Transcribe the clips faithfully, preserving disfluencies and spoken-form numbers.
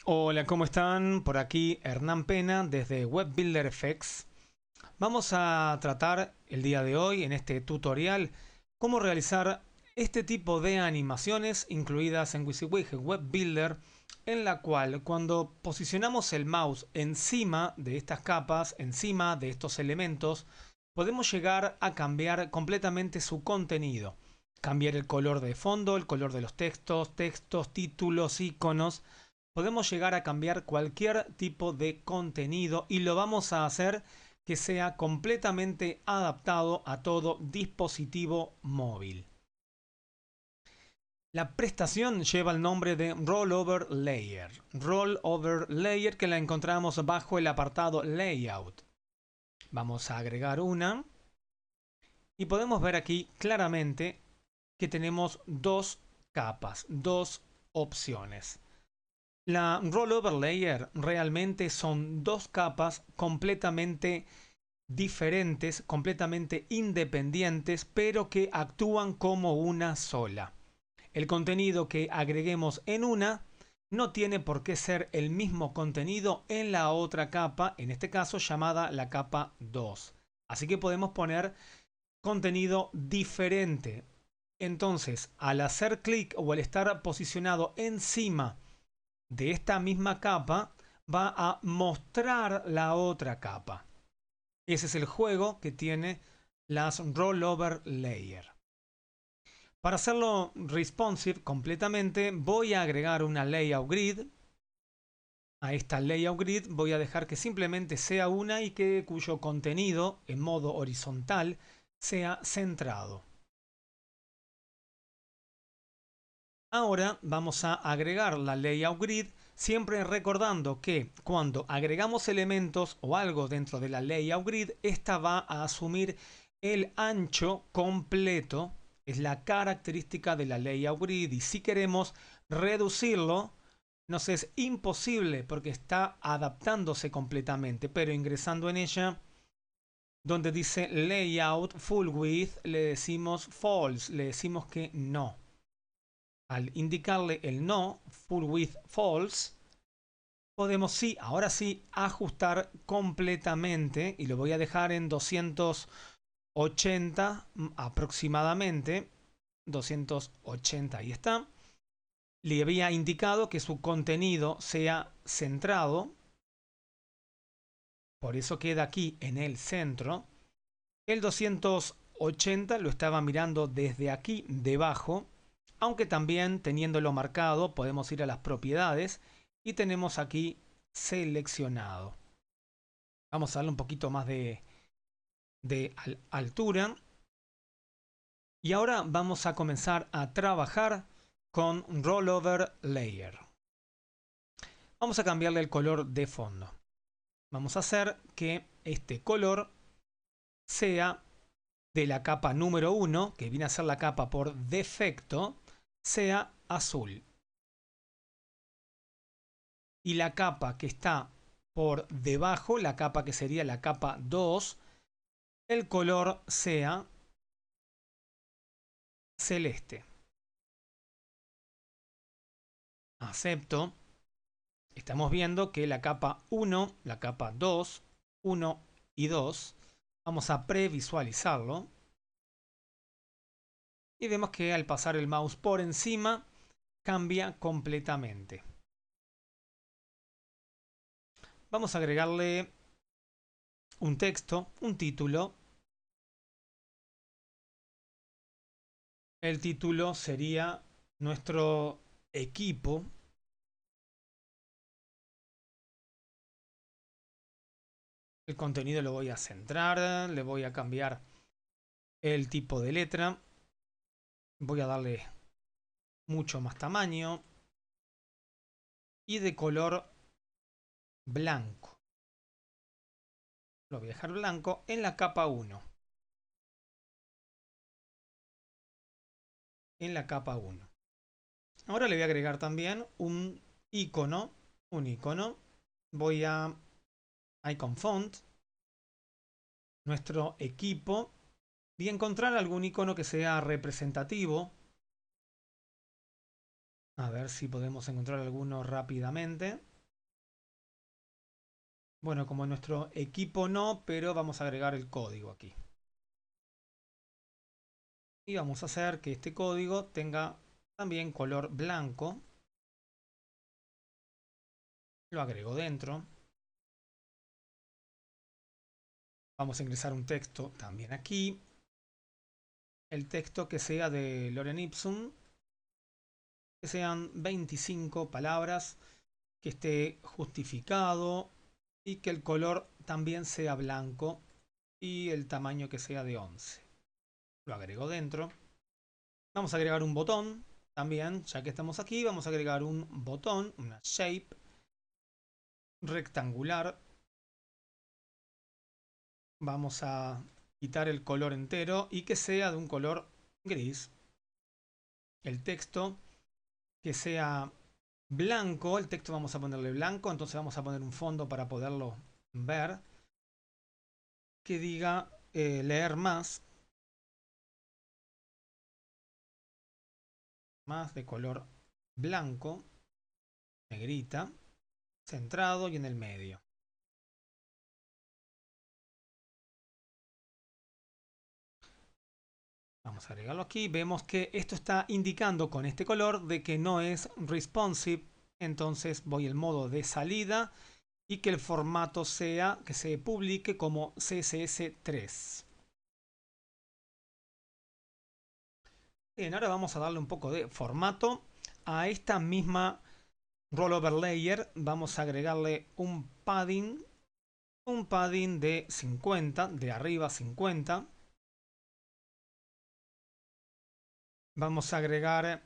Hola, ¿cómo están? Por aquí Hernán Pena desde Web Builder F X. Vamos a tratar el día de hoy en este tutorial cómo realizar este tipo de animaciones incluidas en WYSIWYG Web Builder, en la cual cuando posicionamos el mouse encima de estas capas, encima de estos elementos, podemos llegar a cambiar completamente su contenido. Cambiar el color de fondo, el color de los textos, textos, títulos, iconos. Podemos llegar a cambiar cualquier tipo de contenido y lo vamos a hacer que sea completamente adaptado a todo dispositivo móvil. La prestación lleva el nombre de Rollover Layer. Rollover Layer, que la encontramos bajo el apartado Layout. Vamos a agregar una y podemos ver aquí claramente que tenemos dos capas, dos opciones. La Rollover Layer realmente son dos capas completamente diferentes, completamente independientes, pero que actúan como una sola. El contenido que agreguemos en una no tiene por qué ser el mismo contenido en la otra capa, en este caso llamada la capa dos. Así que podemos poner contenido diferente. Entonces, al hacer clic o al estar posicionado encima de esta misma capa, va a mostrar la otra capa. Ese es el juego que tiene las Rollover Layer. Para hacerlo responsive completamente, voy a agregar una Layout Grid. A esta Layout Grid voy a dejar que simplemente sea una y que cuyo contenido en modo horizontal sea centrado. Ahora vamos a agregar la Layout Grid, siempre recordando que cuando agregamos elementos o algo dentro de la Layout Grid, esta va a asumir el ancho completo. Es la característica de la Layout Grid, y si queremos reducirlo, nos es imposible porque está adaptándose completamente, pero ingresando en ella, donde dice Layout Full Width, le decimos False, le decimos que no. Al indicarle el no, full width false, podemos sí, ahora sí, ajustar completamente, y lo voy a dejar en doscientos ochenta aproximadamente. doscientos ochenta, ahí está. Le había indicado que su contenido sea centrado, por eso queda aquí en el centro. El doscientos ochenta lo estaba mirando desde aquí debajo, aunque también teniéndolo marcado podemos ir a las propiedades y tenemos aquí seleccionado. Vamos a darle un poquito más de, de altura. Y ahora vamos a comenzar a trabajar con Rollover Layer. Vamos a cambiarle el color de fondo. Vamos a hacer que este color sea de la capa número uno, que viene a ser la capa por defecto, sea azul. Y la capa que está por debajo, la capa que sería la capa dos, el color sea celeste. Acepto. Estamos viendo que la capa uno, la capa dos, uno y dos, vamos a previsualizarlo. Y vemos que al pasar el mouse por encima, cambia completamente. Vamos a agregarle un texto, un título. El título sería nuestro equipo. El contenido lo voy a centrar, le voy a cambiar el tipo de letra. Voy a darle mucho más tamaño y de color blanco. Lo voy a dejar blanco en la capa uno. En la capa uno. Ahora le voy a agregar también un icono. Un icono. Voy a Icon Font. Nuestro equipo. Y encontrar algún icono que sea representativo. A ver si podemos encontrar alguno rápidamente. Bueno, como en nuestro equipo no, pero vamos a agregar el código aquí. Y vamos a hacer que este código tenga también color blanco. Lo agrego dentro. Vamos a ingresar un texto también aquí. El texto que sea de Lorem Ipsum, que sean veinticinco palabras, que esté justificado y que el color también sea blanco y el tamaño que sea de once. Lo agrego dentro. Vamos a agregar un botón también, ya que estamos aquí, vamos a agregar un botón, una shape rectangular. Vamos a quitar el color entero y que sea de un color gris. El texto que sea blanco, el texto vamos a ponerle blanco, entonces vamos a poner un fondo para poderlo ver, que diga eh, leer más, más de color blanco, negrita, centrado y en el medio. Vamos a agregarlo aquí. Vemos que esto está indicando con este color de que no es responsive. Entonces voy al modo de salida y que el formato sea que se publique como C S S tres. Bien, ahora vamos a darle un poco de formato a esta misma rollover layer. Vamos a agregarle un padding, un padding de cincuenta, de arriba cincuenta. Vamos a agregar,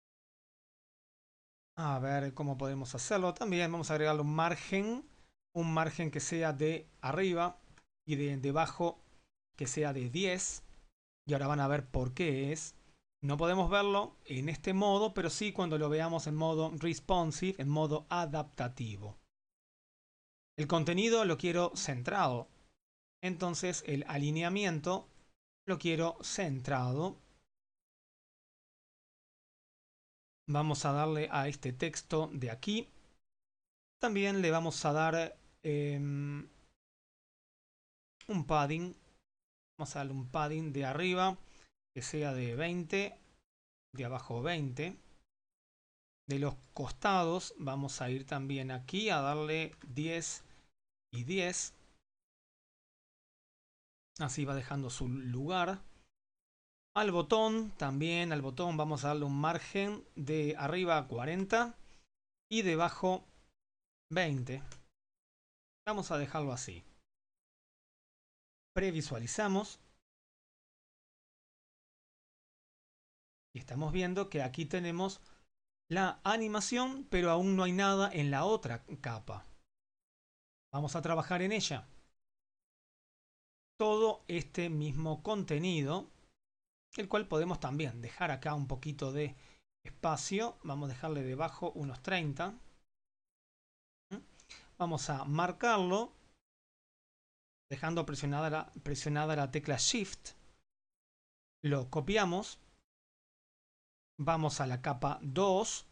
a ver cómo podemos hacerlo. También vamos a agregarle un margen, un margen que sea de arriba y de debajo que sea de diez. Y ahora van a ver por qué es. No podemos verlo en este modo, pero sí cuando lo veamos en modo responsive, en modo adaptativo. El contenido lo quiero centrado. Entonces el alineamiento lo quiero centrado. Vamos a darle a este texto de aquí. También le vamos a dar eh, un padding. Vamos a darle un padding de arriba que sea de veinte, de abajo veinte. De los costados vamos a ir también aquí a darle diez y diez. Así va dejando su lugar. Al botón también, al botón vamos a darle un margen de arriba cuarenta y debajo veinte. Vamos a dejarlo así. Previsualizamos. Y estamos viendo que aquí tenemos la animación, pero aún no hay nada en la otra capa. Vamos a trabajar en ella. Todo este mismo contenido, el cual podemos también dejar acá un poquito de espacio. Vamos a dejarle debajo unos treinta. Vamos a marcarlo dejando presionada la, presionada la tecla Shift. Lo copiamos. Vamos a la capa dos.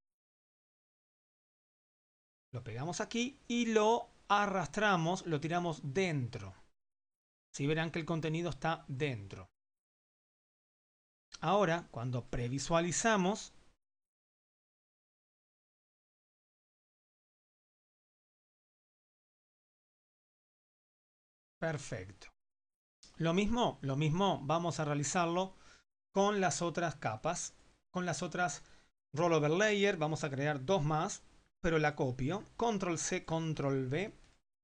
Lo pegamos aquí y lo arrastramos, lo tiramos dentro. Si verán que el contenido está dentro. Ahora, cuando previsualizamos, perfecto. Lo mismo, lo mismo vamos a realizarlo con las otras capas, con las otras rollover layer. Vamos a crear dos más, pero la copio. Control C, Control V.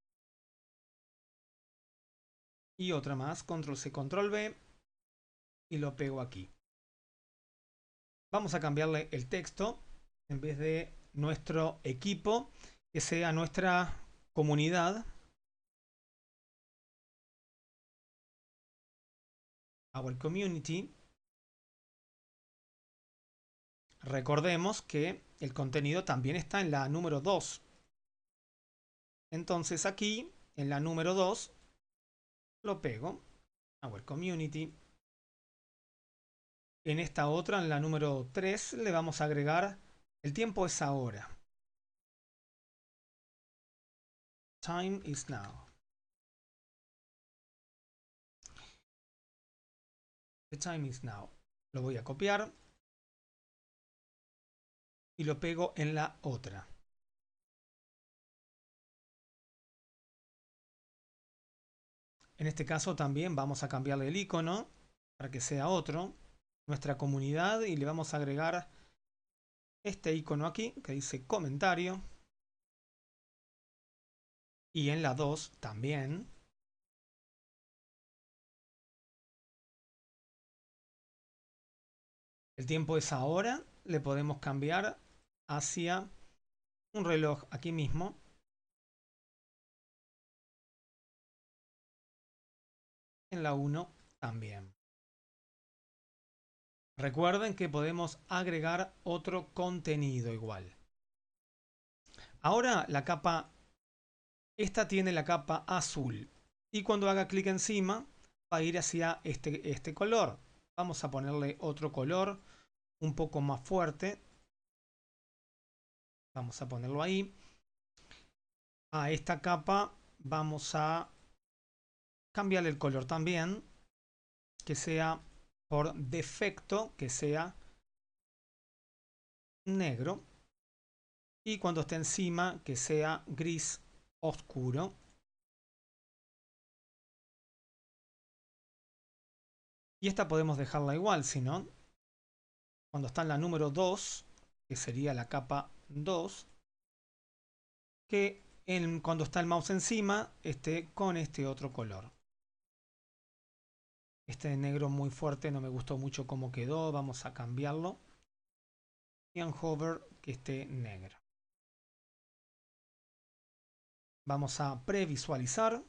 Y otra más, Control C, Control V. Y lo pego aquí. Vamos a cambiarle el texto. En vez de nuestro equipo, que sea nuestra comunidad. Our community. Recordemos que el contenido también está en la número dos. Entonces aquí, en la número dos, lo pego. Our community. En esta otra, en la número tres, le vamos a agregar el tiempo es ahora. Time is now. The time is now. Lo voy a copiar y lo pego en la otra. En este caso también vamos a cambiarle el icono para que sea otro, nuestra comunidad, y le vamos a agregar este icono aquí que dice comentario. Y en la dos también. El tiempo es ahora. Le podemos cambiar hacia un reloj aquí mismo. En la uno también. Recuerden que podemos agregar otro contenido igual. Ahora la capa, esta tiene la capa azul. Y cuando haga clic encima va a ir hacia este, este color. Vamos a ponerle otro color un poco más fuerte. Vamos a ponerlo ahí. A esta capa vamos a cambiarle el color también. Que sea por defecto, que sea negro. Y cuando esté encima, que sea gris oscuro. Y esta podemos dejarla igual, si no. Cuando está en la número dos, que sería la capa dos, que en, cuando está el mouse encima, esté con este otro color. Este negro muy fuerte no me gustó mucho cómo quedó. Vamos a cambiarlo. Y en hover que esté negro. Vamos a previsualizar.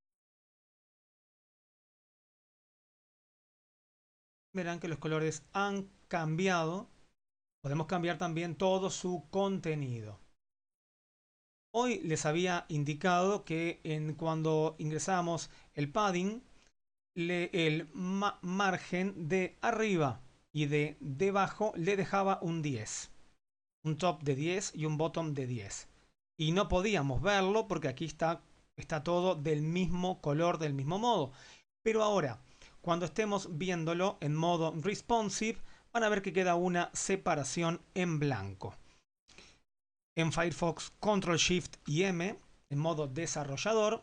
Verán que los colores han cambiado. Podemos cambiar también todo su contenido. Hoy les había indicado que en cuando ingresamos el padding, le, el ma margen de arriba y de debajo le dejaba un diez. Un top de diez y un bottom de diez. Y no podíamos verlo porque aquí está, está todo del mismo color, del mismo modo. Pero ahora, cuando estemos viéndolo en modo responsive, van a ver que queda una separación en blanco. En Firefox, control shift y M, en modo desarrollador,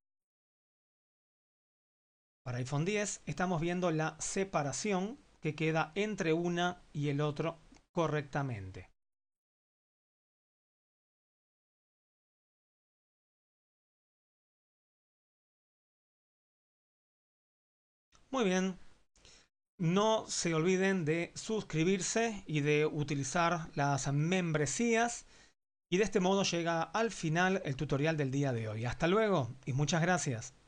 para iPhone diez, estamos viendo la separación que queda entre una y el otro correctamente. Muy bien. No se olviden de suscribirse y de utilizar las membresías. Y de este modo llega al final el tutorial del día de hoy. Hasta luego y muchas gracias.